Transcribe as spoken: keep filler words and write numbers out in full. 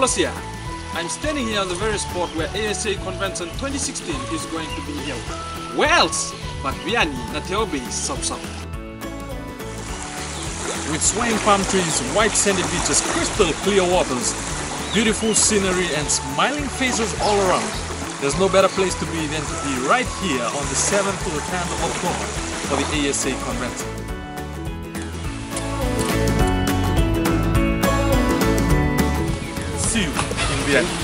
Malaysia. I'm standing here on the very spot where A S A Convention twenty sixteen is going to be held. Where else but Viani, Natewa base, South South. With swaying palm trees, white sandy beaches, crystal clear waters, beautiful scenery and smiling faces all around, there's no better place to be than to be right here on the seventh to the tenth of October for the A S A Convention. See you in Viani.